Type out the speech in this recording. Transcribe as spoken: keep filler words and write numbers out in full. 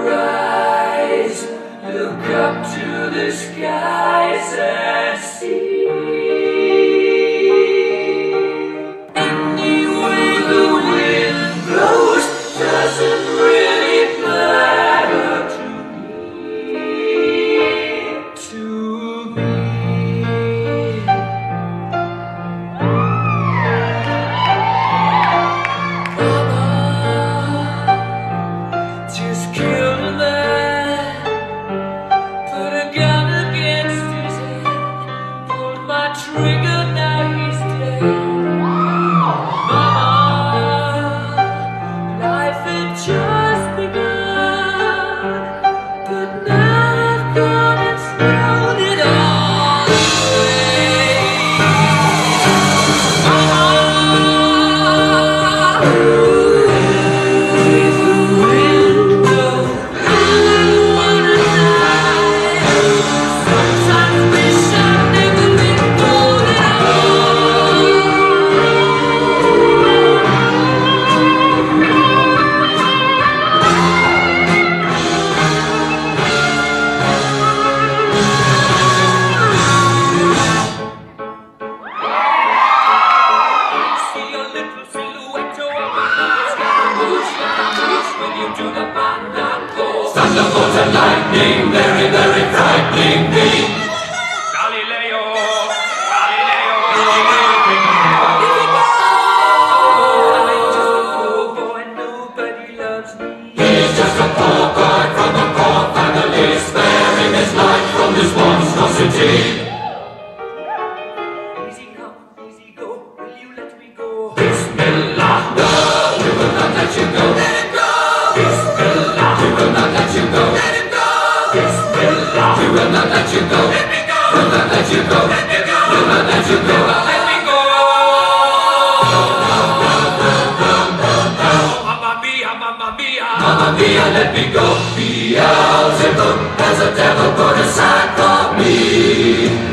your eyes, look up to the skies and see. Any way the wind blows doesn't really matter to me, to me. Mama just killed a man, put a gun against his head, pulled my trigger, now he's dead. Just begun, but now I've gone and thrown it all away. Ah, with the window, I wanna die. Sometimes wish I'd never been born at all. Thunderbolt and lightning, very, very frightening me. Galileo, Galileo, Galileo, bring me home. I'm just a poor boy, nobody loves me. He's just a poor boy from a poor family, sparing his life from this monstrosity. Easy come, easy go, will you let me go? Bismillah, no, we will not let you go. Let him go. Bismillah, we will not let you go. Let him go. Bismillah, we will not let you go. Let me go. We'll not let you go. Let me go. We'll not let you go. Let me go. Mamma mia, mamma mia, mamma mia, let me go. Beelzebub has a devil put aside for me.